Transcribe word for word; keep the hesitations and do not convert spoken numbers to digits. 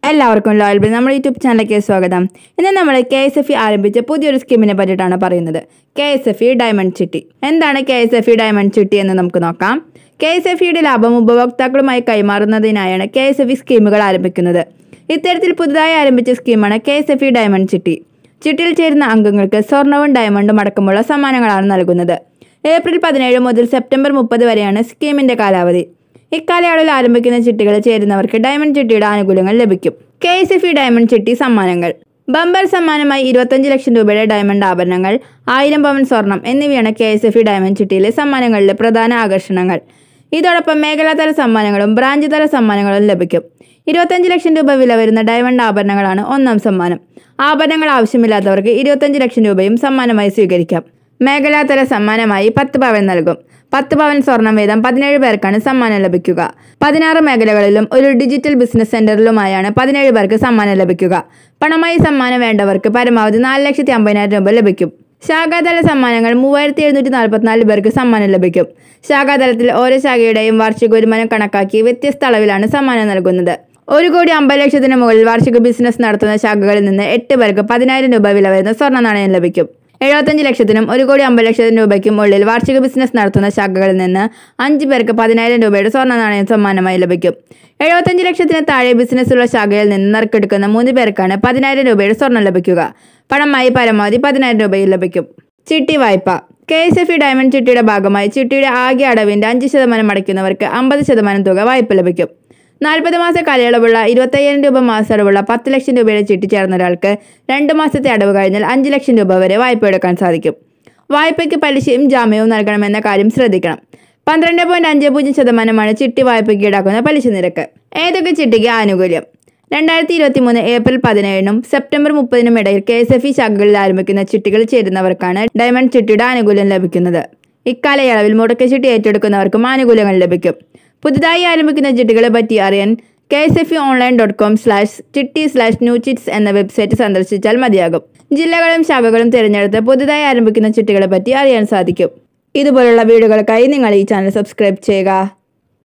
എല്ലാവർക്കും ലോയൽ ബി നമ്മുടെ യൂട്യൂബ് ചാനലിലേക്ക് സ്വാഗതം. ഇന്ന് നമ്മൾ കെ എസ് എഫ് ഇ ആരംഭിച്ച പുതിയൊരു സ്കീമിനെ പറ്റിയിട്ടാണ് പറയുന്നത്. K S F E diamond ചിട്ടി. എന്താണ് K S F E diamond ചിട്ടി എന്ന് നമുക്ക് നോക്കാം. കെ എസ് എഫ് ഇയുടെ ലാഭം ഉപഭോക്താക്കളുമായി കൈമാറുന്നതിനായാണ് കെ എസ് എഫ് ഇ സ്കീമുകൾ ആരംഭിക്കുന്നത്. ഇത്തരത്തിൽ പുതുതായി ആരംഭിച്ച സ്കീമാണ് K S F E diamond ചിട്ടി. ചിട്ടിയിൽ ചേരുന്ന അംഗങ്ങൾക്ക് സ്വർണവും ഡയമണ്ടും അടക്കമുള്ള സമ്മാനങ്ങളാണ് നൽകുന്നത്. ഏപ്രിൽ പതിനേഴ് മുതൽ സെപ്റ്റംബർ മുപ്പത് വരെയാണ് സ്കീമിന്റെ കാലാവധി. ഇക്കാലയളവിൽ ആരംഭിക്കുന്ന ചിട്ടികളിൽ ചേരുന്നവർക്ക് ഡയമണ്ട് ചിട്ടിയുടെ ആനുകൂല്യങ്ങൾ ലഭിക്കും. K S F E diamond ചിട്ടി സമ്മാനങ്ങൾ. ബമ്പർ സമ്മാനമായി ഇരുപത്തഞ്ച് ലക്ഷം രൂപയുടെ ഡയമണ്ട് ആഭരണങ്ങൾ, ആയിരം പവൻ സ്വർണം എന്നിവയാണ് K S F E diamond ചിട്ടിയിലെ സമ്മാനങ്ങളിലെ പ്രധാന ആകർഷണങ്ങൾ. ഇതോടൊപ്പം മേഖലാതല സമ്മാനങ്ങളും ബ്രാഞ്ച് തല സമ്മാനങ്ങളും ലഭിക്കും. ഇരുപത്തഞ്ച് ലക്ഷം രൂപ വില വരുന്ന ഡയമണ്ട് ആഭരണങ്ങളാണ് ഒന്നാം സമ്മാനം. ആഭരണങ്ങൾ ആവശ്യമില്ലാത്തവർക്ക് ഇരുപത്തഞ്ച് ലക്ഷം രൂപയും സമ്മാനമായി സ്വീകരിക്കാം. മേഖലാതല സമ്മാനമായി പത്ത് പവൻ നൽകും. പത്ത് പവൻ സ്വർണം വീതം പതിനേഴ് പേർക്കാണ് സമ്മാനം ലഭിക്കുക. പതിനാറ് മേഖലകളിലും ഒരു ഡിജിറ്റൽ ബിസിനസ് സെന്ററിലുമായാണ് പതിനേഴ് പേർക്ക് സമ്മാനം ലഭിക്കുക. പണമായി സമ്മാനം വേണ്ടവർക്ക് പരമാവധി നാല് ലക്ഷത്തി അമ്പതിനായിരം രൂപ ലഭിക്കും. ശാഖാതല സമ്മാനങ്ങൾ മൂവായിരത്തി എഴുന്നൂറ്റി നാൽപ്പത്തിനാല് പേർക്ക് സമ്മാനം ലഭിക്കും. ശാഖാതലത്തിൽ ഓരോ ശാഖയുടെയും വാർഷിക വരുമാനം കണക്കാക്കി വ്യത്യസ്ത അളവിലാണ് സമ്മാനം നൽകുന്നത്. ഒരു കോടി അമ്പത് ലക്ഷത്തിന് മുകളിൽ വാർഷിക ബിസിനസ് നടത്തുന്ന ശാഖകളിൽ നിന്ന് എട്ട് പേർക്ക് പതിനായിരം രൂപ വില വരുന്ന സ്വർണ്ണ നാണയം ലഭിക്കും. എഴുപത്തഞ്ച് ലക്ഷത്തിനും ഒരു കോടി അമ്പത് ലക്ഷത്തിന് രൂപയ്ക്കും ഉള്ളിൽ വാർഷിക ബിസിനസ് നടത്തുന്ന ശാഖകളിൽ നിന്ന് അഞ്ച് പേർക്ക് പതിനായിരം രൂപയുടെ സ്വർണ്ണ നാണയം സമ്മാനമായി ലഭിക്കും. എഴുപത്തഞ്ച് ലക്ഷത്തിന് താഴെ ബിസിനസ്സുള്ള ശാഖയിൽ നിന്ന് നറുക്കെടുക്കുന്ന മൂന്ന് പേർക്കാണ് പതിനായിരം രൂപയുടെ സ്വർണ്ണം ലഭിക്കുക. പണമായി പരമാവധി പതിനായിരം രൂപയും ലഭിക്കും. ചിട്ടി വായ്പ. K S F E diamond ചിട്ടിയുടെ ഭാഗമായി ചിട്ടിയുടെ ആകെ അടവിന്റെ അഞ്ച് ശതമാനം അടയ്ക്കുന്നവർക്ക് അമ്പത് ശതമാനം തുക വായ്പ ലഭിക്കും. നാൽപ്പത് മാസ കാലയളവുള്ള ഇരുപത്തയ്യായിരം രൂപ മാസ അടവുള്ള പത്ത് ലക്ഷം രൂപയുടെ ചിട്ടി ചേർന്ന ഒരാൾക്ക് രണ്ട് മാസത്തെ അടവ് കഴിഞ്ഞാൽ അഞ്ച് ലക്ഷം രൂപ വരെ വായ്പ എടുക്കാൻ സാധിക്കും. വായ്പയ്ക്ക് പലിശയും ജാമ്യവും നൽകണമെന്ന കാര്യം ശ്രദ്ധിക്കണം. പന്ത്രണ്ട് പോയിന്റ് അഞ്ച് പൂജ്യം ശതമാനമാണ് ചിട്ടി വായ്പയ്ക്ക് ഈടാക്കുന്ന പലിശ നിരക്ക്. ഏതൊക്കെ ചിട്ടിക്ക് ആനുകൂല്യം? രണ്ടായിരത്തി ഇരുപത്തി മൂന്ന് ഏപ്രിൽ പതിനേഴിനും സെപ്റ്റംബർ മുപ്പതിനും ഇടയിൽ കെ എസ് എഫ് ഇ ശാഖകളിൽ ആരംഭിക്കുന്ന ചിട്ടികൾ ചേരുന്നവർക്കാണ് ഡയമണ്ട് ചിട്ടിയുടെ ആനുകൂല്യം ലഭിക്കുന്നത്. ഇക്കാലയളവിൽ മുടക്ക ചിട്ടി ഏറ്റെടുക്കുന്നവർക്കും ആനുകൂല്യങ്ങൾ ലഭിക്കും. പുതുതായി ആരംഭിക്കുന്ന ചിട്ടികളെ പറ്റി അറിയാൻ K S F E online dot com slash ചിട്ടി സ്ലാഷ് ന്യൂ ചിറ്റ്സ് എന്ന വെബ്സൈറ്റ് സന്ദർശിച്ചാൽ മതിയാകും. ജില്ലകളും ശാഖകളും തിരഞ്ഞെടുത്ത് പുതുതായി ആരംഭിക്കുന്ന ചിട്ടികളെ പറ്റി അറിയാൻ സാധിക്കും. ഇതുപോലുള്ള വീഡിയോകൾക്കായി നിങ്ങൾ ഈ ചാനൽ സബ്സ്ക്രൈബ് ചെയ്യുക.